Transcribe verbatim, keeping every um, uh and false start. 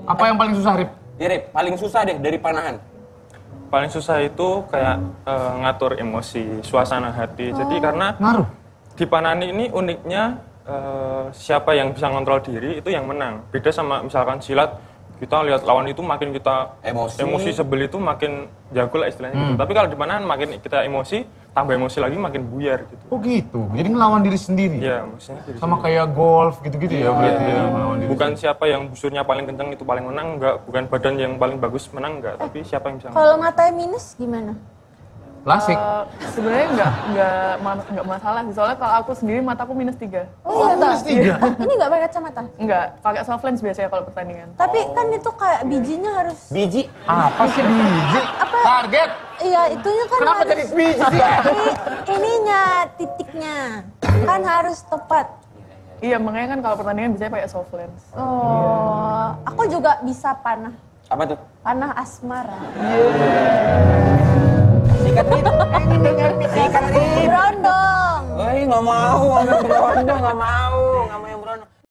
Apa yang paling susah, Rip? Ya, Rip, paling susah deh dari panahan. Paling susah itu kayak uh, ngatur emosi, suasana hati. Oh. Jadi karena ngaruh. Di panahan ini uniknya uh, siapa yang bisa ngontrol diri itu yang menang. Beda sama misalkan silat, kita lihat lawan itu makin kita emosi, emosi sebel itu makin jago lah istilahnya hmm. gitu. Tapi kalau di panahan makin kita emosi, tambah emosi lagi makin buyar gitu. Oh gitu, jadi ngelawan diri sendiri? Iya, maksudnya diri sama sendiri. Kayak golf gitu-gitu ya, ya berarti ya, ya, ngelawan diri bukan sendiri. Siapa yang busurnya paling kencang itu paling menang, enggak. Bukan badan yang paling bagus menang, enggak. Eh, tapi siapa yang bisa kalau matanya minus gimana? Lasik? Uh, sebenarnya enggak, enggak, enggak masalah sih, soalnya kalau aku sendiri mataku minus tiga. Oh, oh minus tiga? Ini enggak pakai kacamata? Enggak, pakai soft lens biasanya kalau pertandingan. Tapi oh. kan itu kayak bijinya harus... Biji? Apa sih biji? Apa? Target? Iya, itunya kan kenapa harus... jadi biji? Ini, ininya, titiknya. Kan harus tepat. Iya, makanya kan kalau pertandingan biasanya pakai soft lens. Oh, aku juga bisa panah. Apa tuh? Panah asmara. Yeah. Sikat Rip, sikat Rip. Berondong. Eh, nggak mau, nggak berondong, nggak mau, nggak mau